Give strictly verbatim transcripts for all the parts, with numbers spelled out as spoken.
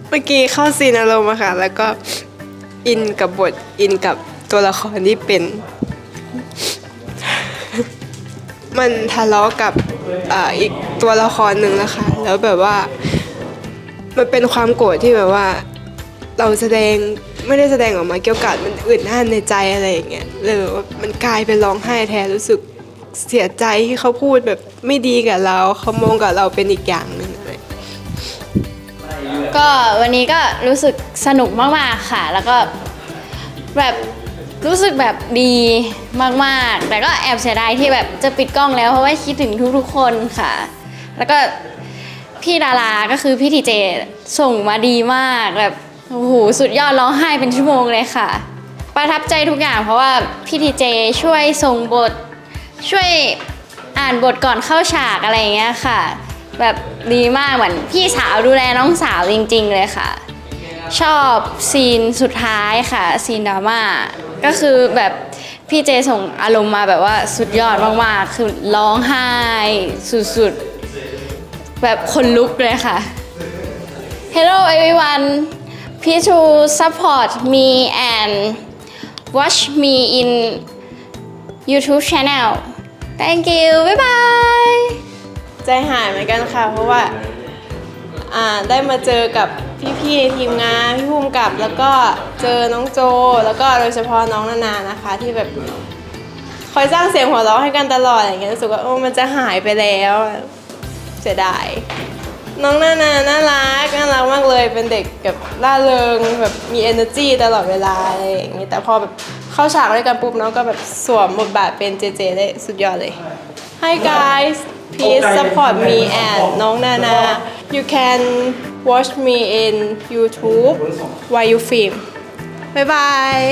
เมื่อกี้เข้าซีนอารมณ์อะค่ะแล้วก็อินกับบทอินกับตัวละครที่เป็นมันทะเลาะกับอ่าอีกตัวละครหนึ่งนะคะแล้วแบบว่ามันเป็นความโกรธที่แบบว่าเราแสดงไม่ได้แสดงออกมาเกี่ยวกับมันอึดอั้นในใจอะไรอย่างเงี้ยเลยแบบว่ามันกลายเป็นร้องไห้แทนรู้สึกเสียใจที่เขาพูดแบบไม่ดีกับเราเขามองกับเราเป็นอีกอย่างหนึ่งอะไรก็วันนี้ก็รู้สึกสนุกมากๆค่ะแล้วก็แบบรู้สึกแบบดีมากๆแต่ก็แอบเสียดายที่แบบจะปิดกล้องแล้วเพราะว่าคิดถึงทุกๆคนค่ะแล้วก็พี่ดาราก็คือพี่ทีเจส่งมาดีมากแบบโอ้โหสุดยอดร้องไห้เป็นชั่วโมงเลยค่ะประทับใจทุกอย่างเพราะว่าพี่ทีเจช่วยส่งบทช่วยอ่านบทก่อนเข้าฉากอะไรอย่างเงี้ยค่ะแบบดีมากเหมือนพี่สาวดูแลน้องสาวจริงๆเลยค่ะชอบซีนสุดท้ายค่ะซีนดราม่าก็คือแบบพี่เจส่งอารมณ์มาแบบว่าสุดยอดมากๆคือร้องไห้สุดๆแบบคนลุกเลยค่ะ Hello everyone please to support me and watch me in YouTube channel thank you bye bye ใจหายเหมือนกันค่ะเพราะว่าอ่าได้มาเจอกับพี่ๆในทีมงานพี่ภูมิกับแล้วก็เจอน้องโจแล้วก็โดยเฉพาะน้องนานานะคะที่แบบคอยสร้างเสียงหัวเราะให้กันตลอดอย่างเงี้ยรู้สึกว่าโอ้มันจะหายไปแล้วเสียดายน้องนานาน่ารักน่ารักมากเลยเป็นเด็กแบบร่าเริงแบบมี energy ตลอดเวลาอะไรอย่างงี้แต่พอแบบเข้าฉากด้วยกันปุ๊บน้องก็แบบสวมบทบาทเป็นเจเจได้สุดยอดเลย Hi guys please support me and น้องนานา you can watch me in YouTube while you film bye bye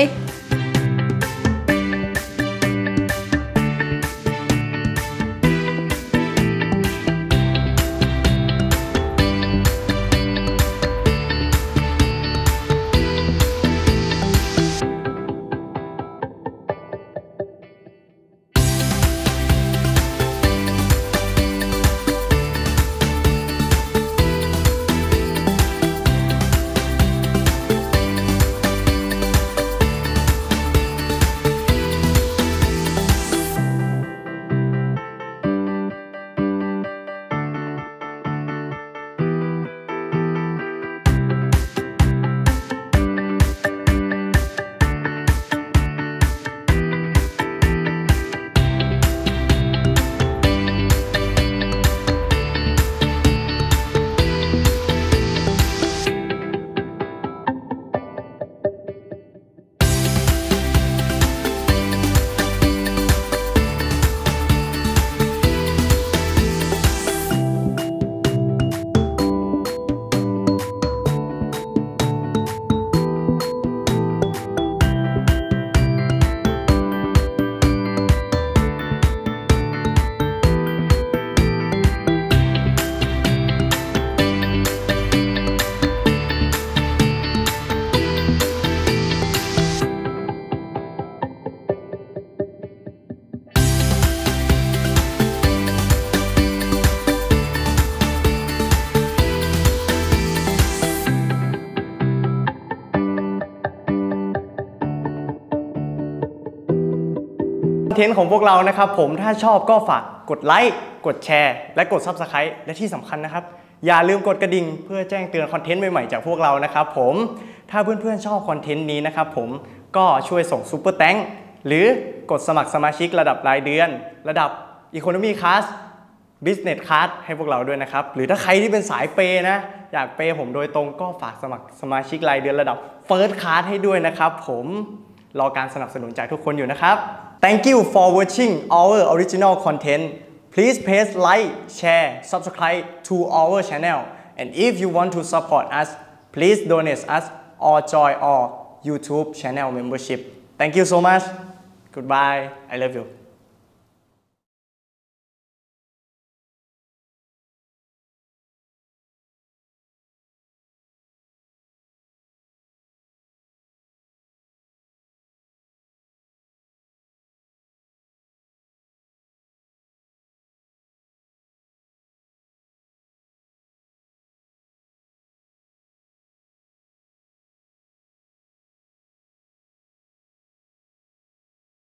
คอนเทนต์ของพวกเรานะครับผมถ้าชอบก็ฝากกดไลค์กดแชร์และกด ซับสไครบ์ และที่สำคัญนะครับอย่าลืมกดกระดิ่งเพื่อแจ้งเตือนคอนเทนต์ใหม่ๆจากพวกเรานะครับผมถ้าเพื่อนๆชอบคอนเทนต์นี้นะครับผมก็ช่วยส่งซุปเปอร์แตงค์หรือกดสมัครสมาชิกระดับรายเดือนระดับ Economy Class Business Class ให้พวกเราด้วยนะครับหรือถ้าใครที่เป็นสายเปย์นะอยากเปย์ผมโดยตรงก็ฝากสมัครสมาชิกรายเดือนระดับ First Class ให้ด้วยนะครับผมรอการสนับสนุนจากทุกคนอยู่นะครับ Thank you for watching our original content. Please press like, share, subscribe to our channel. And if you want to support us, please donate us or join our YouTube channel membership. Thank you so much. Goodbye. I love you.